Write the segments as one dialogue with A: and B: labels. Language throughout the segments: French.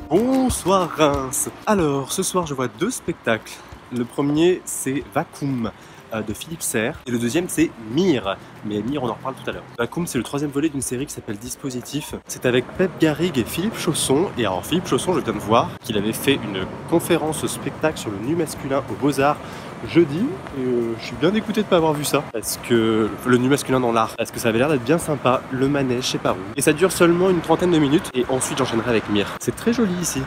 A: Bonsoir Reims. Alors, ce soir je vois deux spectacles. Le premier c'est Vacuum de Philippe Serre et le deuxième c'est Mir. Mais Mir on en reparle tout à l'heure. Vacuum c'est le troisième volet d'une série qui s'appelle Dispositif. C'est avec Pep Garrigue et Philippe Chausson. Et alors Philippe Chausson, je viens de voir qu'il avait fait une conférence spectacle sur le nu masculin aux Beaux-Arts jeudi, et je suis bien dégoûté de pas avoir vu ça, parce que le nu masculin dans l'art, parce que ça avait l'air d'être bien sympa, le manège, je sais pas où. Et ça dure seulement une trentaine de minutes, et ensuite j'enchaînerai avec Mir. C'est très joli ici.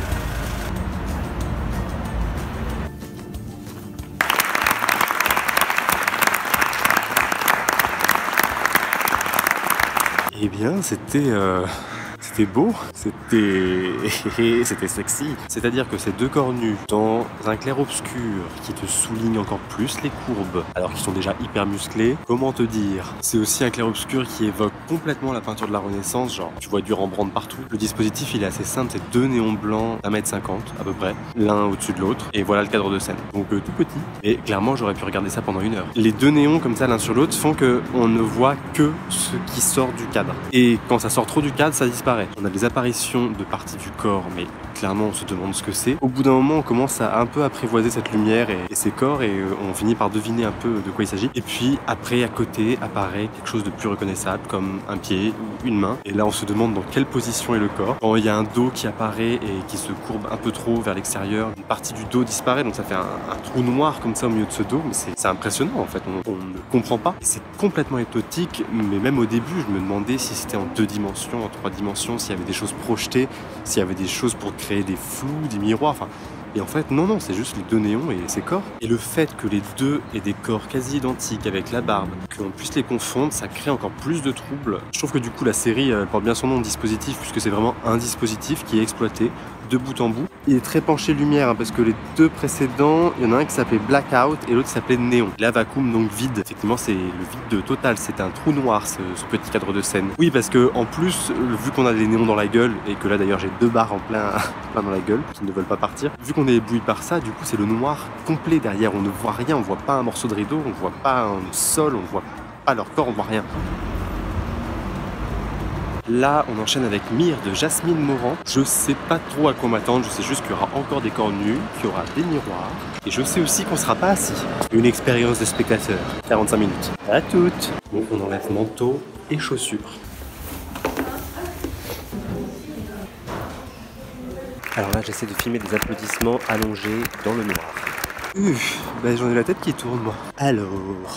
A: Eh bien, c'était beau, c'était sexy. C'est-à-dire que ces deux corps nus dans un clair-obscur qui te souligne encore plus les courbes, alors qu'ils sont déjà hyper musclés. Comment te dire? C'est aussi un clair-obscur qui évoque complètement la peinture de la Renaissance, genre tu vois du Rembrandt partout. Le dispositif il est assez simple, c'est deux néons blancs d'1,50 m à peu près, l'un au-dessus de l'autre, et voilà le cadre de scène. Donc tout petit, et clairement j'aurais pu regarder ça pendant 1 heure. Les deux néons comme ça l'un sur l'autre font que on ne voit que ce qui sort du cadre. Et quand ça sort trop du cadre, ça disparaît. On a des apparitions de parties du corps, mais clairement on se demande ce que c'est. Au bout d'un moment, on commence à un peu apprivoiser cette lumière et ces corps, et on finit par deviner un peu de quoi il s'agit. Et puis après, à côté, apparaît quelque chose de plus reconnaissable, comme un pied ou une main. Et là, on se demande dans quelle position est le corps. Quand il y a un dos qui apparaît et qui se courbe un peu trop vers l'extérieur, une partie du dos disparaît, donc ça fait un trou noir comme ça au milieu de ce dos. Mais c'est impressionnant en fait, on ne comprend pas. C'est complètement hypnotique, mais même au début, je me demandais si c'était en 2 dimensions, en 3 dimensions, s'il y avait des choses projetées, s'il y avait des choses pour créer des flous, des miroirs, enfin... Et en fait, non, c'est juste les deux néons et ces corps. Et le fait que les deux aient des corps quasi identiques avec la barbe, qu'on puisse les confondre, ça crée encore plus de troubles. Je trouve que du coup, la série porte bien son nom de dispositif, puisque c'est vraiment un dispositif qui est exploité de bout en bout. Il est très penché lumière, hein, parce que les deux précédents, il y en a un qui s'appelait Blackout et l'autre s'appelait Néon. La Vacuum, donc vide. Effectivement, c'est le vide total, c'est un trou noir, ce petit cadre de scène. Oui, parce que en plus, vu qu'on a des néons dans la gueule, et que là d'ailleurs j'ai 2 barres en plein dans la gueule, qui ne veulent pas partir, vu qu'on est ébloui par ça, du coup c'est le noir complet derrière, on ne voit rien, on voit pas un morceau de rideau, on voit pas un sol, on voit pas leur corps, on voit rien. Là, on enchaîne avec Mir de Jasmine Morand. Je sais pas trop à quoi m'attendre, je sais juste qu'il y aura encore des corps nus, qu'il y aura des miroirs, et je sais aussi qu'on sera pas assis. Une expérience de spectateur, 45 minutes. À toutes. Donc on enlève manteau et chaussures. Alors là, j'essaie de filmer des applaudissements allongés dans le noir. J'en ai la tête qui tourne, moi. Alors,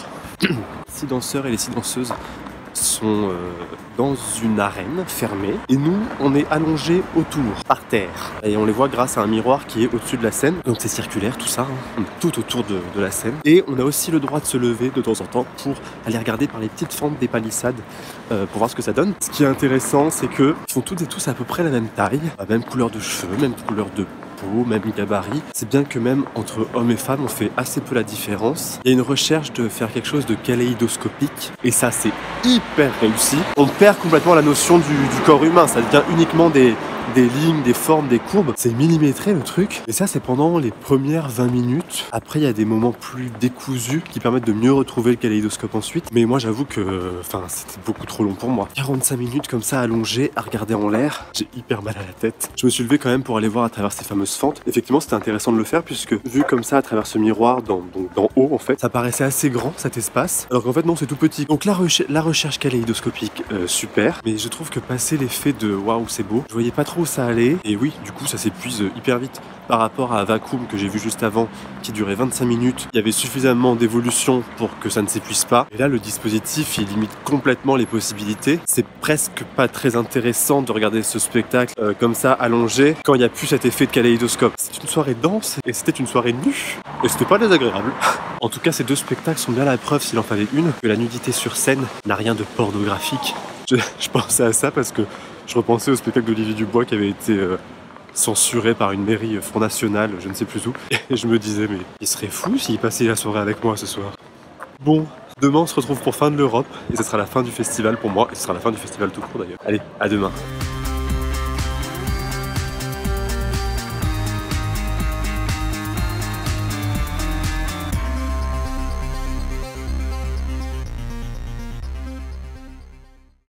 A: 6 danseurs et les 6 danseuses sont dans une arène fermée, et nous, on est allongés autour, par terre. Et on les voit grâce à un miroir qui est au-dessus de la scène. Donc c'est circulaire, tout ça, hein. On est tout autour de la scène. Et on a aussi le droit de se lever de temps en temps pour aller regarder par les petites fentes des palissades pour voir ce que ça donne. Ce qui est intéressant, c'est qu'ils font toutes et tous à peu près la même taille, la même couleur de cheveux, même couleur de peau, même gabarit. C'est bien que même entre hommes et femmes, on fait assez peu la différence. Il y a une recherche de faire quelque chose de kaléidoscopique, et ça c'est hyper réussi. On perd complètement la notion du corps humain, ça devient uniquement des lignes, des formes, des courbes. C'est millimétré le truc. Et ça, c'est pendant les premières 20 minutes. Après, il y a des moments plus décousus qui permettent de mieux retrouver le kaléidoscope ensuite. Mais moi, j'avoue que c'était beaucoup trop long pour moi. 45 minutes comme ça, allongé, à regarder en l'air. J'ai hyper mal à la tête. Je me suis levé quand même pour aller voir à travers ces fameuses fentes. Effectivement, c'était intéressant de le faire, puisque vu comme ça, à travers ce miroir, d'en haut, en fait, ça paraissait assez grand, cet espace. Alors qu'en fait, non, c'est tout petit. Donc la recherche kaléidoscopique, super. Mais je trouve que passer l'effet de waouh, c'est beau, je voyais pas trop où ça allait, et oui, du coup ça s'épuise hyper vite par rapport à Vacuum que j'ai vu juste avant qui durait 25 minutes. Il y avait suffisamment d'évolution pour que ça ne s'épuise pas, et là le dispositif il limite complètement les possibilités. C'est presque pas très intéressant de regarder ce spectacle comme ça allongé quand il n'y a plus cet effet de kaléidoscope. C'est une soirée dense et c'était une soirée nue et c'était pas désagréable. En tout cas, ces deux spectacles sont bien la preuve, s'il en fallait une, que la nudité sur scène n'a rien de pornographique. Je pensais à ça parce que je repensais au spectacle d'Olivier Dubois qui avait été censuré par une mairie Front National, je ne sais plus où. Et je me disais, mais il serait fou s'il passait la soirée avec moi ce soir. Bon, demain on se retrouve pour fin de l'Europe, et ce sera la fin du festival pour moi, et ce sera la fin du festival tout court d'ailleurs. Allez, à demain.